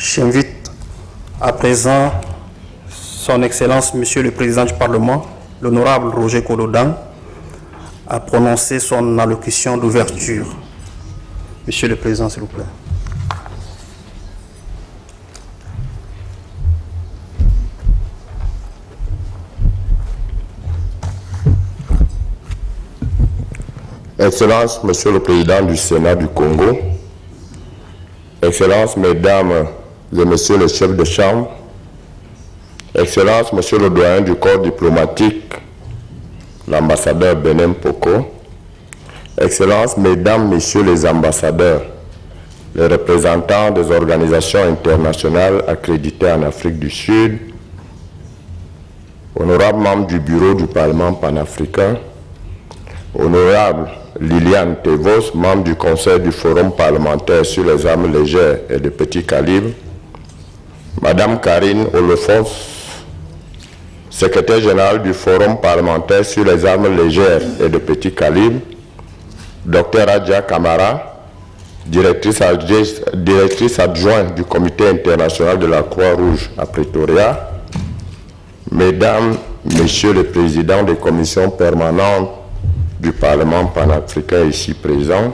J'invite à présent Son Excellence, Monsieur le Président du Parlement, l'honorable Roger Kododan, à prononcer son allocution d'ouverture. Monsieur le Président, s'il vous plaît. Excellences, Monsieur le Président du Sénat du Congo, Excellences, Mesdames et Messieurs les chefs de chambre, Excellences, Monsieur le doyen du corps diplomatique, l'ambassadeur Benem Poko, Excellences, Mesdames, Messieurs les ambassadeurs, les représentants des organisations internationales accréditées en Afrique du Sud, honorables membres du bureau du Parlement panafricain, honorable Liliane Tevos, membre du Conseil du Forum parlementaire sur les armes légères et de petit calibre, Madame Karine Olofons, secrétaire générale du Forum parlementaire sur les armes légères et de petit calibre, Dr Adja Kamara, directrice adjointe du Comité international de la Croix-Rouge à Pretoria, Mesdames, Messieurs les présidents des commissions permanentes du Parlement panafricain ici présents,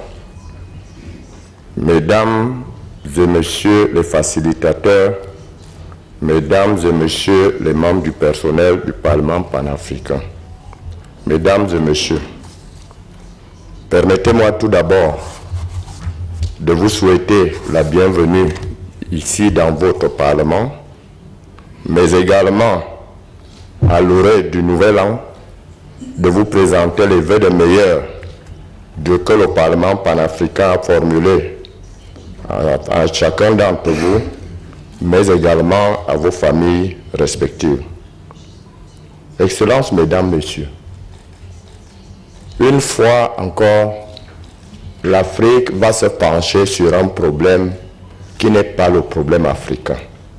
Mesdames et Messieurs les facilitateurs, Mesdames et Messieurs les membres du personnel du Parlement panafricain, Mesdames et Messieurs, permettez-moi tout d'abord de vous souhaiter la bienvenue ici dans votre Parlement, mais également à l'orée du Nouvel An, de vous présenter les vœux de meilleurs que le Parlement panafricain a formulé à chacun d'entre vous, mais également à vos familles respectives. Excellences, Mesdames, Messieurs, une fois encore, l'Afrique va se pencher sur un problème qui n'est pas le problème africain.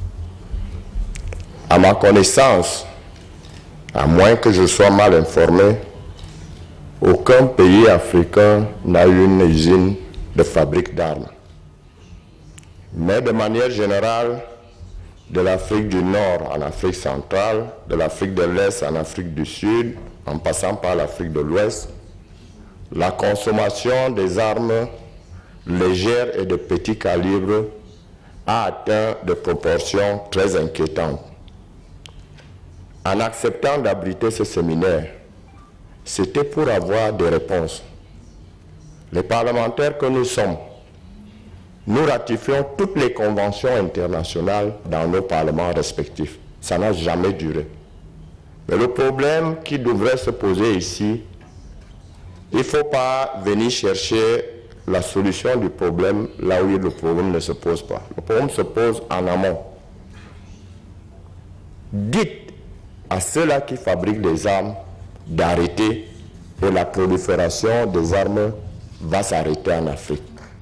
À ma connaissance, à moins que je sois mal informé, aucun pays africain n'a eu une usine de fabrique d'armes. Mais de manière générale, de l'Afrique du Nord en Afrique centrale, de l'Afrique de l'Est en Afrique du Sud, en passant par l'Afrique de l'Ouest, la consommation des armes légères et de petit calibre a atteint des proportions très inquiétantes. En acceptant d'abriter ce séminaire, c'était pour avoir des réponses. Les parlementaires que nous sommes, nous ratifions toutes les conventions internationales dans nos parlements respectifs. Ça n'a jamais duré. Mais le problème qui devrait se poser ici, il ne faut pas venir chercher la solution du problème là où le problème ne se pose pas. Le problème se pose en amont. Dites à ceux-là qui fabriquent des armes d'arrêter et la prolifération des armes va s'arrêter en Afrique.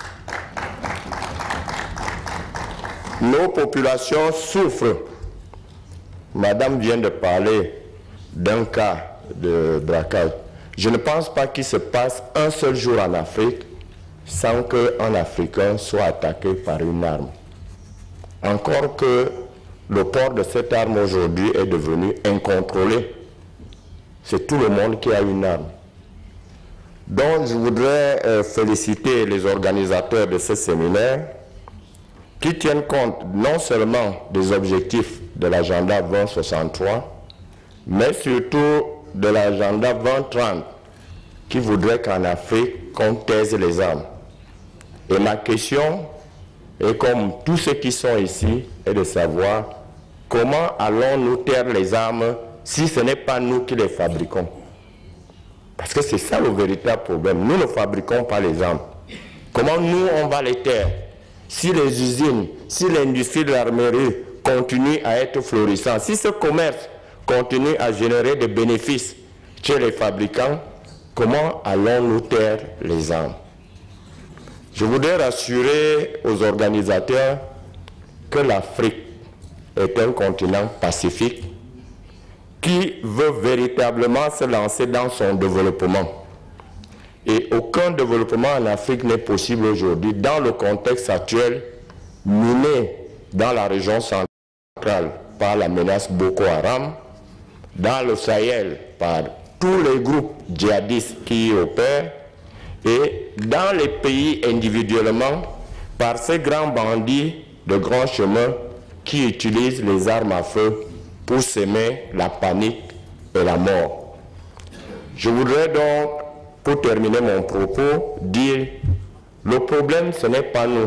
Nos populations souffrent. Madame vient de parler d'un cas de braquage. Je ne pense pas qu'il se passe un seul jour en Afrique sans qu'un Africain soit attaqué par une arme. Encore que le port de cette arme aujourd'hui est devenu incontrôlé. C'est tout le monde qui a une arme. Donc je voudrais féliciter les organisateurs de ce séminaire qui tiennent compte non seulement des objectifs de l'agenda 2063, mais surtout de l'agenda 2030 qui voudrait qu'en Afrique, qu'on taise les armes. Et ma question, et comme tous ceux qui sont ici, est de savoir comment allons-nous taire les armes si ce n'est pas nous qui les fabriquons. Parce que c'est ça le véritable problème. Nous ne fabriquons pas les armes. Comment nous, on va les taire? Si les usines, si l'industrie de l'armerie continue à être florissante, si ce commerce continue à générer des bénéfices chez les fabricants, comment allons-nous taire les armes? Je voudrais rassurer aux organisateurs que l'Afrique est un continent pacifique qui veut véritablement se lancer dans son développement. Et aucun développement en Afrique n'est possible aujourd'hui dans le contexte actuel miné dans la région centrale par la menace Boko Haram, dans le Sahel par tous les groupes djihadistes qui y opèrent, et dans les pays individuellement par ces grands bandits de grands chemins qui utilisent les armes à feu pour semer la panique et la mort. Je voudrais donc, pour terminer mon propos, dire le problème, ce n'est pas nous.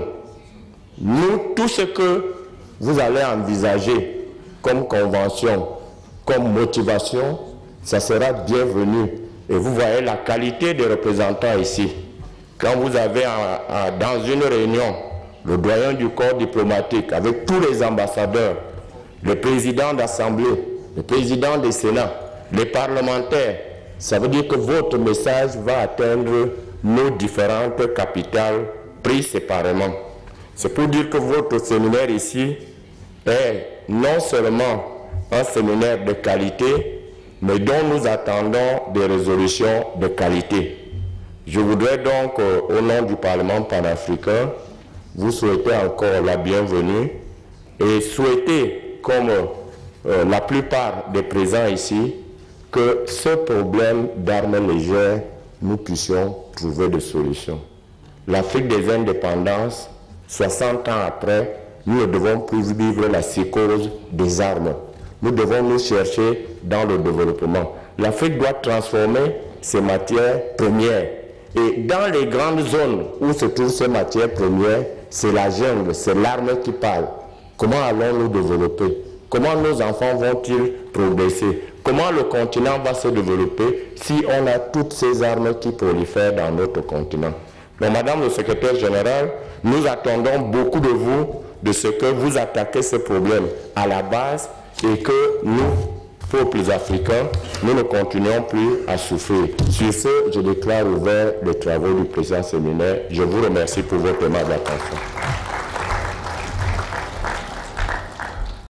Nous, tout ce que vous allez envisager comme convention, comme motivation, ça sera bienvenu. Et vous voyez la qualité des représentants ici. Quand vous avez dans une réunion le doyen du corps diplomatique avec tous les ambassadeurs, le président d'Assemblée, le président des Sénats, les parlementaires, ça veut dire que votre message va atteindre nos différentes capitales prises séparément. C'est pour dire que votre séminaire ici est non seulement un séminaire de qualité, mais dont nous attendons des résolutions de qualité. Je voudrais donc, au nom du Parlement panafricain, vous souhaiter encore la bienvenue et souhaiter, comme la plupart des présents ici, que ce problème d'armes légères, nous puissions trouver des solutions. L'Afrique des indépendances, 60 ans après, nous ne devons plus vivre la psychose des armes. Nous devons nous chercher dans le développement. L'Afrique doit transformer ses matières premières. Et dans les grandes zones où se trouvent ces matières premières, c'est la jungle, c'est l'arme qui parle. Comment allons-nous développer? Comment nos enfants vont-ils progresser? Comment le continent va se développer si on a toutes ces armes qui prolifèrent dans notre continent? Donc, Madame le Secrétaire général, nous attendons beaucoup de vous, de ce que vous attaquez ce problème à la base et que nous, peuples africains, nous ne continuons plus à souffrir. Sur ce, je déclare ouvert les travaux du présent séminaire. Je vous remercie pour votre aimable attention.